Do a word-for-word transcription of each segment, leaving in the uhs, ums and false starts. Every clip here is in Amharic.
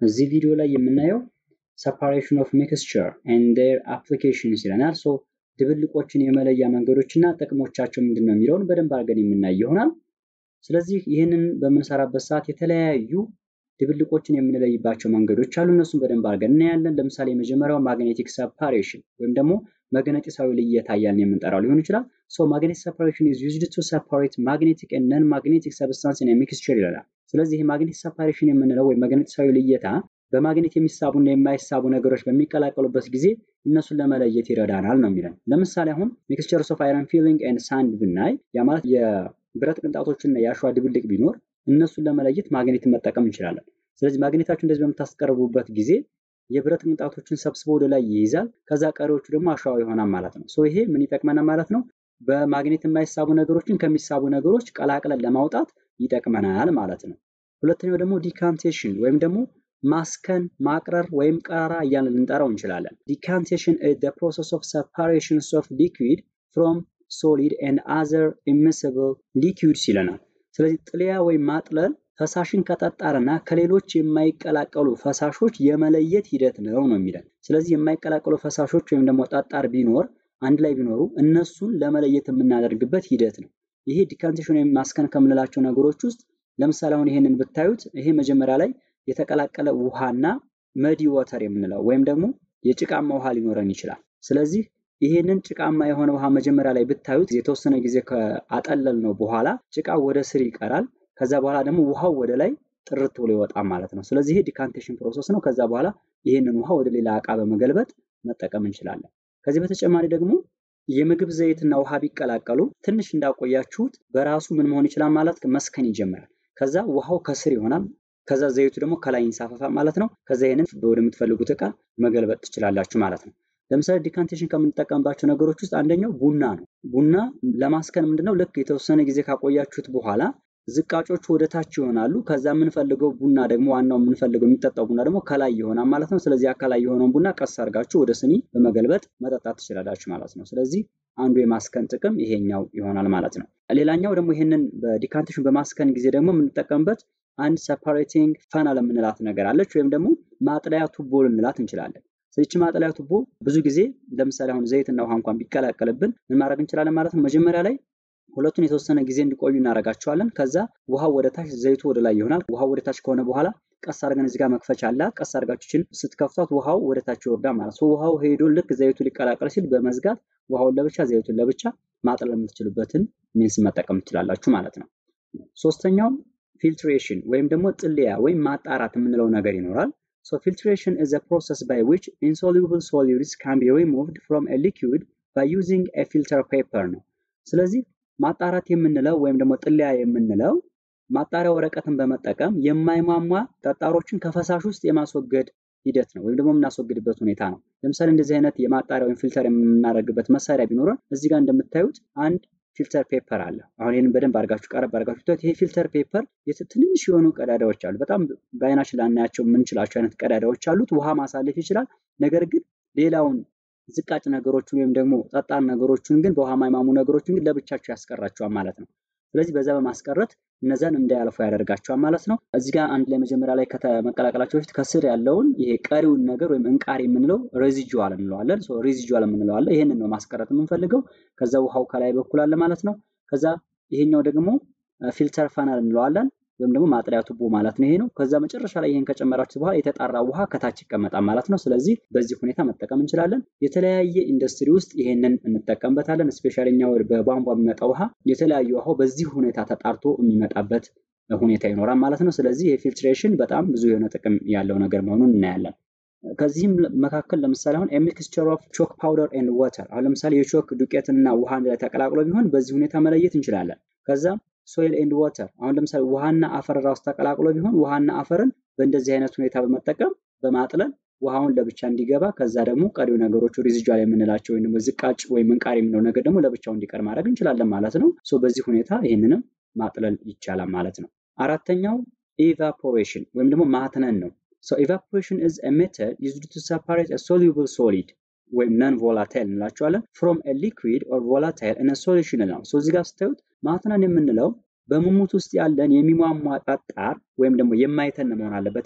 እዚህ ቪዲዮ ላይ የምናየው separation of mixture and their applications ይለናል። ሶ ድብልቆችን የመለያ መንገዶችና ጥቅሞቻቸው ምንድነው የሚለውን በደንብ አድርገን የምናይ ይሆናል። ስለዚህ ይሄንን በመንሰራበት ሰዓት የተለያዩ ድብልቆችን የምንለይባቸው መንገዶች አሉ። እነሱን በደንብ አድርገን እናያለን። ለምሳሌ የመጀመሪያው magnetic separation ወይም ደግሞ መግነጢሳዊ ልየታ ያልን የምንጠራው ሊሆን ይችላል። ሶ magnetic separation is used to separate magnetic and non-magnetic substance in a mixture ይላል። ስለዚህ magnetic separation የምንለው ወይ መግነጢሳዊ ልየታ በማግኔት የሚሳቡና የማይሳቡ ነገሮች በሚቀላቀሉበት ጊዜ እነሱን ለመለየት ይረዳናል ነው የሚለን። ለምሳሌ አሁን mixtures of iron filling and sand ብናይ ያ ማለት የብረት ቅንጣቶችና የአሸዋ ድብልቅ ቢኖር እነሱን ለመለየት ማግኔት መጠቀም እንችላለን። ስለዚህ ማግኔታችሁ እንደዚህ በመታስቀርቡበት ጊዜ የብረት ቅንጣቶችን ሰብስቦ ወደ ላይ ይይዛል። ከዛ ቀሪዎቹ ደግሞ አሸዋ ይሆናል ማለት ነው። ሶ ይሄ ምን ይጠቅመናል ማለት ነው? በማግኔት የማይሳቡ ነገሮችን ከሚሳቡ ነገሮች ቀላቅለን ለማውጣት ይጠቅመናል ማለት ነው። ሁለተኛው ደግሞ decantation ወይም ደግሞ ማስከን ማቅረር ወይም ቀራራ እያልን ልንጠራው እንችላለን። Decantation is the process of separation of liquid from solid and other immiscible liquids ይለናል። ስለዚህ ጥልያ ወይም ማጥለል ፈሳሽን ከጠጣርና ከሌሎች የማይቀላቀሉ ፈሳሾች የመለየት ሂደት ነው ነው የሚለን። ስለዚህ የማይቀላቀሉ ፈሳሾች ወይም ደግሞ ጠጣር ቢኖር አንድ ላይ ቢኖሩ እነሱን ለመለየት የምናደርግበት ሂደት ነው። ይሄ decantation ወይም ማስከን ከምንላቸው ነገሮች ውስጥ ለምሳሌ አሁን ይሄንን ብታዩት ይሄ መጀመሪያ ላይ የተቀላቀለ ውሃና መዲ ወተር የምንለው ወይም ደግሞ የጭቃማ ውሃ ሊኖረን ይችላል። ስለዚህ ይሄንን ጭቃማ የሆነ ውሃ መጀመሪያ ላይ ብታዩት የተወሰነ ጊዜ ከአጠለልነው በኋላ ጭቃው ወደ ስር ይቀራል። ከዛ በኋላ ደግሞ ውሃው ወደ ላይ ጥርት ብሎ ይወጣል ማለት ነው። ስለዚህ ይሄ decantation ፕሮሰስ ነው። ከዛ በኋላ ይሄንን ውሃ ወደ ሌላ ዕቃ በመገልበጥ መጠቀም እንችላለን። ከዚህ በተጨማሪ ደግሞ የምግብ ዘይትና ውሃ ቢቀላቀሉ ትንሽ እንዳቆያችሁት በራሱ ምን መሆን ይችላል ማለት መስከን ይጀምራል። ከዛ ውሃው ከስር ይሆናል። ከዛ ዘይቱ ደግሞ ከላይ ይንሳፈፋል ማለት ነው። ከዛ ይሄንን ወደምትፈልጉት ዕቃ መገልበጥ ትችላላችሁ ማለት ነው። ለምሳሌ decantation ከምንጠቀምባቸው ነገሮች ውስጥ አንደኛው ቡና ነው። ቡና ለማስከን ምንድነው ልክ የተወሰነ ጊዜ ካቆያችሁት በኋላ ዝቃጮቹ ወደ ታች ይሆናሉ። ከዛ የምንፈልገው ቡና ደግሞ ዋናው የምንፈልገው የሚጠጣው ቡና ደግሞ ከላይ ይሆናል ማለት ነው። ስለዚህ አከላይ የሆነውን ቡና ቀስ አድርጋችሁ ወደ ስኒ በመገልበጥ መጠጣት ትችላላችሁ ማለት ነው። ስለዚህ አንዱ የማስከን ጥቅም ይሄኛው ይሆናል ማለት ነው። ሌላኛው ደግሞ ይሄንን በdecantation በማስከን ጊዜ ደግሞ የምንጠቀምበት አንድ separating funnel የምንላት ነገር አለች ወይም ደግሞ ማጥለያ ቱቦ ልንላት እንችላለን። ስለዚህ ማጥለያ ቱቦ ብዙ ጊዜ ለምሳሌ አሁን ዘይትና ውሃ እንኳን ቢቀላቀልብን ምን ማድረግ እንችላለን ማለት ነው? መጀመሪያ ላይ ሁለቱን የተወሰነ ጊዜ እንዲቆዩ እናደርጋቸዋለን። ከዛ ውሃው ወደ ታች ዘይቱ ወደ ላይ ይሆናል። ውሃው ወደ ታች ከሆነ በኋላ ቀስ አድርገን እዚህ ጋር መክፈቻ አላት። ቀስ አድርጋችሁችን ስትከፍቷት ውሃው ወደ ታች ይወርዳል ማለት ነው። ውሃው ሄዶ ልክ ዘይቱ ሊቀላቀል ሲል በመዝጋት ውሃውን ለብቻ ዘይቱን ለብቻ ማጥለል የምትችሉበትን ሚንስ መጠቀም ትችላላችሁ ማለት ነው። ሶስተኛው filtration ወይም ደግሞ ጥልያ ወይም ማጣራት የምንለው ነገር ይኖራል። So filtration is a process by which insoluble solids can be removed from a liquid by using a filter paper ነው። ስለዚህ ማጣራት የምንለው ወይም ደግሞ ጥልያ የምንለው ማጣሪያ ወረቀትን በመጠቀም የማይሟሟ ጠጣሮችን ከፈሳሽ ውስጥ የማስወገድ ሂደት ነው ወይም ደግሞ የምናስወግድበት ሁኔታ ነው። ለምሳሌ እንደዚህ አይነት የማጣሪያ ወይም ፊልተር የምናደርግበት መሳሪያ ቢኖር እዚህ ጋር እንደምታዩት አንድ ፊልተር ፔፐር አለ። አሁን ይሄንን በደንብ አድርጋችሁ ቀረብ አድርጋችሁ ታዩት። ይሄ ፊልተር ፔፐር የትንሽ የሆኑ ቀዳዳዎች አሉ። በጣም በአይናችን ላናያቸው የምንችላቸው አይነት ቀዳዳዎች አሉት። ውሃ ማሳለፍ ይችላል። ነገር ግን ሌላውን ዝቃጭ ነገሮችን ወይም ደግሞ ጠጣር ነገሮችን ግን በውሃ ማይማሙ ነገሮችን ግን ለብቻቸው ያስቀራቸዋል ማለት ነው። ስለዚህ በዛ በማስቀረት እነዛን እንዳያልፉ ያደርጋቸዋል ማለት ነው። እዚህ ጋር አንድ ላይ መጀመሪያ ላይ ከተመቀላቀላቸው በፊት ከስር ያለውን ይሄ ቀሪውን ነገር ወይም እንቃሪ የምንለው ሬዚጁዋል እንለዋለን። ሶ ሬዚጁዋል የምንለው አለ። ይሄንን ነው ማስቀረት የምንፈልገው። ከዛ ውሃው ከላይ በኩል አለ ማለት ነው። ከዛ ይሄኛው ደግሞ ፊልተር ፋናል እንለዋለን ወይም ደግሞ ማጥለያ ቱቦ ማለት ነው። ይሄ ነው። ከዛ መጨረሻ ላይ ይሄን ከጨመራችሁ በኋላ የተጣራ ውሃ ከታች ይቀመጣል ማለት ነው። ስለዚህ በዚህ ሁኔታ መጠቀም እንችላለን። የተለያየ ኢንዱስትሪ ውስጥ ይሄንን እንጠቀምበታለን። ስፔሻሊ እኛው በቧንቧ የሚመጣው ውሃ የተለያየ ውሃው በዚህ ሁኔታ ተጣርቶ የሚመጣበት ሁኔታ ይኖራል ማለት ነው። ስለዚህ የፊልትሬሽን በጣም ብዙ የሆነ ጥቅም ያለው ነገር መሆኑን እናያለን። ከዚህም መካከል ለምሳሌ አሁን a mixture of chalk powder and water አሁን ለምሳሌ የቾክ ዱቄትና ውሃ አንድ ላይ ተቀላቅሎ ቢሆን በዚህ ሁኔታ መለየት እንችላለን። ከዛ soil and water አሁን ለምሳሌ ውሃና አፈር ራስ ተቀላቅሎ ቢሆን ውሃና አፈርን በእንደዚህ አይነት ሁኔታ በመጠቀም በማጥለል ውሃውን ለብቻ እንዲገባ ከዛ ደግሞ ቀሪው ነገሮች ሬዚጁዋል የምንላቸው ወይንም ዝቃጭ ወይም እንቃሪ የምንለው ነገር ደግሞ ለብቻው እንዲቀር ማድረግ እንችላለን ማለት ነው። ሶ በዚህ ሁኔታ ይሄንንም ማጥለል ይቻላል ማለት ነው። አራተኛው evaporation ወይም ደግሞ ማትነን ነው። So evaporation is a method used to separate a soluble solid ወይም non volatile እንላቸዋለን from a liquid or volatile in a solution ነው። so እዚህ ጋር ስታዩት ማትነን የምንለው በሙሙት ውስጥ ያለን የሚሟሟ ጠጣር ወይም ደግሞ የማይተን መሆን አለበት ያ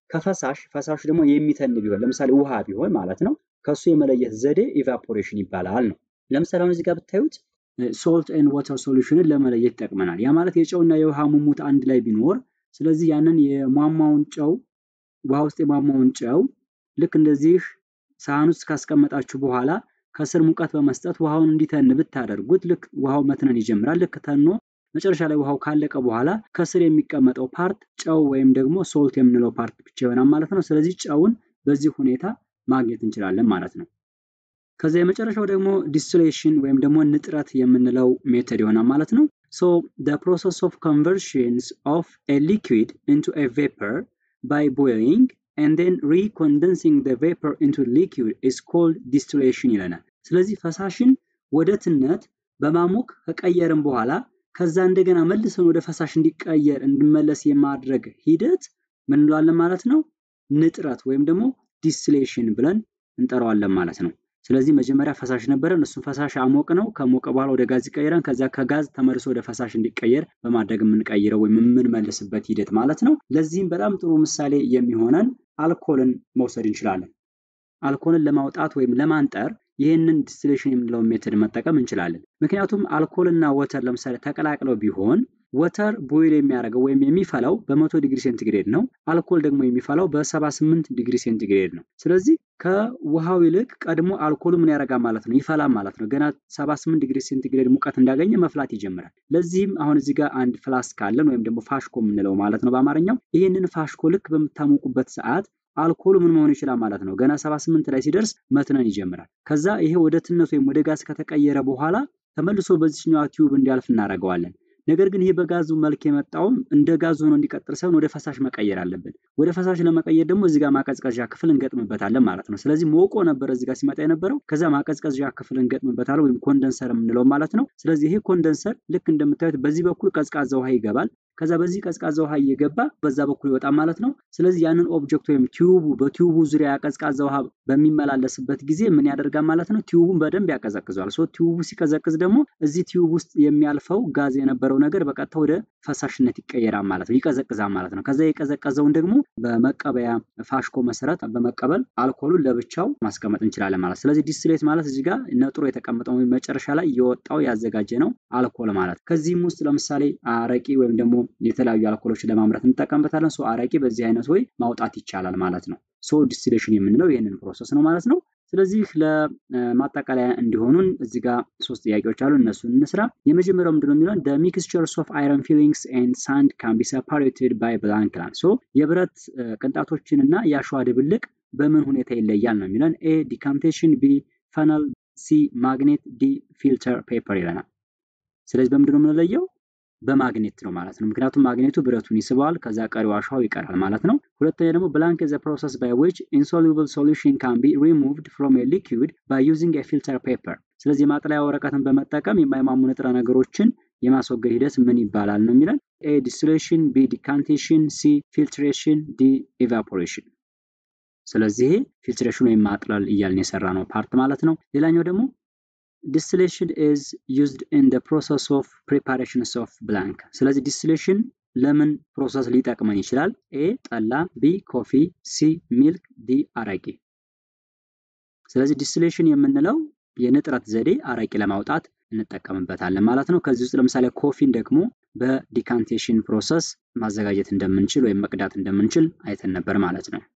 ከፈሳሽ ፈሳሹ ደግሞ የሚተን ቢሆን ለምሳሌ ውሃ ቢሆን ማለት ነው ከሱ የመለየት ዘዴ ኢቫፖሬሽን ይባላል ነው። ለምሳሌ አሁን እዚህ ጋር ብታዩት ሶልት ኤንድ ዋተር ሶሉሽንን ለመለየት ይጠቅመናል። ያ ማለት የጨውና የውሃ ሙሙት አንድ ላይ ቢኖር ስለዚህ ያንን የሟሟውን ጨው ውሃ ውስጥ የሟሟውን ጨው ልክ እንደዚህ ሳህን ውስጥ ካስቀመጣችሁ በኋላ ከስር ሙቀት በመስጠት ውሃውን እንዲተን ብታደርጉት ልክ ውሃው መትነን ይጀምራል። ልክ ተኖ መጨረሻ ላይ ውሃው ካለቀ በኋላ ከስር የሚቀመጠው ፓርት ጨው ወይም ደግሞ ሶልት የምንለው ፓርት ብቻ ይሆናል ማለት ነው። ስለዚህ ጨውን በዚህ ሁኔታ ማግኘት እንችላለን ማለት ነው። ከዛ የመጨረሻው ደግሞ ዲስቲሌሽን ወይም ደግሞ ንጥረት የምንለው ሜተድ ይሆናል ማለት ነው። So the process of conversions of a liquid into a vapor by boiling and then recondensing the vapor into liquid is called distillation ይለናል። ስለዚህ ፈሳሽን ወደ ትነት በማሞቅ ከቀየርን በኋላ ከዛ እንደገና መልሰን ወደ ፈሳሽ እንዲቀየር እንዲመለስ የማድረግ ሂደት ምን እንለዋለን ማለት ነው? ንጥረት ወይም ደግሞ ዲስቲሌሽን ብለን እንጠራዋለን ማለት ነው። ስለዚህ መጀመሪያ ፈሳሽ ነበረን እሱን ፈሳሽ አሞቅ ነው ከሞቀ በኋላ ወደ ጋዝ ይቀየራል። ከዛ ከጋዝ ተመልሶ ወደ ፈሳሽ እንዲቀየር በማድረግ የምንቀይረው ወይም የምንመልስበት ሂደት ማለት ነው። ለዚህም በጣም ጥሩ ምሳሌ የሚሆነን አልኮልን መውሰድ እንችላለን። አልኮልን ለማውጣት ወይም ለማንጠር ይህንን ዲስቲሌሽን የምንለው ሜተድ መጠቀም እንችላለን። ምክንያቱም አልኮልና ወተር ለምሳሌ ተቀላቅለው ቢሆን ወተር ቦይል የሚያደርገው ወይም የሚፈላው በመቶ ዲግሪ ሴንቲግሬድ ነው። አልኮል ደግሞ የሚፈላው በሰባ ስምንት ዲግሪ ሴንቲግሬድ ነው። ስለዚህ ከውሃው ይልቅ ቀድሞ አልኮሉ ምን ያደርጋል ማለት ነው? ይፈላል ማለት ነው። ገና ሰባ ስምንት ዲግሪ ሴንቲግሬድ ሙቀት እንዳገኘ መፍላት ይጀምራል። ለዚህም አሁን እዚህ ጋር አንድ ፍላስክ አለን ወይም ደግሞ ፋሽኮ የምንለው ማለት ነው በአማርኛው። ይህንን ፋሽኮ ልክ በምታሞቁበት ሰዓት አልኮሉ ምን መሆን ይችላል ማለት ነው? ገና ሰባ ስምንት ላይ ሲደርስ መትነን ይጀምራል። ከዛ ይሄ ወደ ትነት ወይም ወደ ጋዝ ከተቀየረ በኋላ ተመልሶ በዚህኛው ቲዩብ እንዲያልፍ እናደርገዋለን። ነገር ግን ይሄ በጋዙ መልክ የመጣው እንደ ጋዝ ሆኖ እንዲቀጥል ሳይሆን ወደ ፈሳሽ መቀየር አለበት። ወደ ፈሳሽ ለመቀየር ደግሞ እዚህ ጋር ማቀዝቀዣ ክፍል እንገጥምበታለን ማለት ነው። ስለዚህ ሞቆ ነበር እዚህ ጋር ሲመጣ የነበረው ከዛ ማቀዝቀዣ ክፍል እንገጥምበታለን ወይም ኮንደንሰር የምንለው ማለት ነው። ስለዚህ ይሄ ኮንደንሰር ልክ እንደምታዩት በዚህ በኩል ቀዝቃዛ ውሃ ይገባል። ከዛ በዚህ ቀዝቃዛ ውሃ እየገባ በዛ በኩል ይወጣ ማለት ነው። ስለዚህ ያንን ኦብጀክት ወይም ቲዩቡ በቲዩቡ ዙሪያ ቀዝቃዛ ውሃ በሚመላለስበት ጊዜ ምን ያደርጋል ማለት ነው? ቲዩቡን በደንብ ያቀዘቅዘዋል። ሶ ቲዩቡ ሲቀዘቅዝ ደግሞ እዚህ ቲዩብ ውስጥ የሚያልፈው ጋዝ የነበረው ነገር በቀጥታ ወደ ፈሳሽነት ይቀየራል ማለት ነው። ይቀዘቅዛል ማለት ነው። ከዛ የቀዘቀዘውን ደግሞ በመቀበያ ፋሽኮ መሰረት በመቀበል አልኮሉን ለብቻው ማስቀመጥ እንችላለን ማለት። ስለዚህ ዲስቲሌት ማለት እዚህ ጋር ነጥሮ የተቀመጠው መጨረሻ ላይ የወጣው ያዘጋጀ ነው አልኮል ማለት። ከዚህም ውስጥ ለምሳሌ አረቂ ወይም ደግሞ የተለያዩ አልኮሎችን ለማምረት እንጠቀምበታለን። ሶ አረቂ በዚህ አይነት ወይ ማውጣት ይቻላል ማለት ነው። ሶ ዲስቲሌሽን የምንለው ይሄንን ፕሮሰስ ነው ማለት ነው። ስለዚህ ለማጠቃለያ እንዲሆኑን እዚህ ጋር ሶስት ጥያቄዎች አሉ እነሱን እንስራ። የመጀመሪያው ምንድነው የሚለው the mixtures of iron fillings and sand can be separated by blank line። ሶ የብረት ቅንጣቶችንና የአሸዋ ድብልቅ በምን ሁኔታ ይለያል ነው የሚለን። ኤ ዲካንቴሽን፣ ቢ ፈነል፣ ሲ ማግኔት፣ ዲ ፊልተር ፔፐር ይለናል። ስለዚህ በምንድነው የምንለየው? በማግኔት ነው ማለት ነው። ምክንያቱም ማግኔቱ ብረቱን ይስባል ከዛ ቀሪው አሸዋው ይቀራል ማለት ነው። ሁለተኛ ደግሞ blank is a process by which insoluble solution can be removed from a liquid by using a filter paper። ስለዚህ የማጥለያ ወረቀትን በመጠቀም የማይማሙ ንጥረ ነገሮችን የማስወገድ ሂደት ምን ይባላል ነው የሚለን። ኤ distillation፣ ቢ decantation፣ ሲ filtration፣ ዲ evaporation። ስለዚህ ፊልትሬሽን ወይም ማጥለል እያልን የሰራ ነው ፓርት ማለት ነው። ሌላኛው ደግሞ distillation is used in the process of preparations of blank። ስለዚህ distillation ለምን ፕሮሰስ ሊጠቅመን ይችላል? ኤ ጠላ፣ ቢ ኮፊ፣ ሲ ሚልክ፣ ዲ አረቂ። ስለዚህ distillation የምንለው የንጥረት ዘዴ አረቂ ለማውጣት እንጠቀምበታለን ማለት ነው። ከዚህ ውስጥ ለምሳሌ ኮፊን ደግሞ በዲካንቴሽን ፕሮሰስ ማዘጋጀት እንደምንችል ወይም መቅዳት እንደምንችል አይተን ነበር ማለት ነው።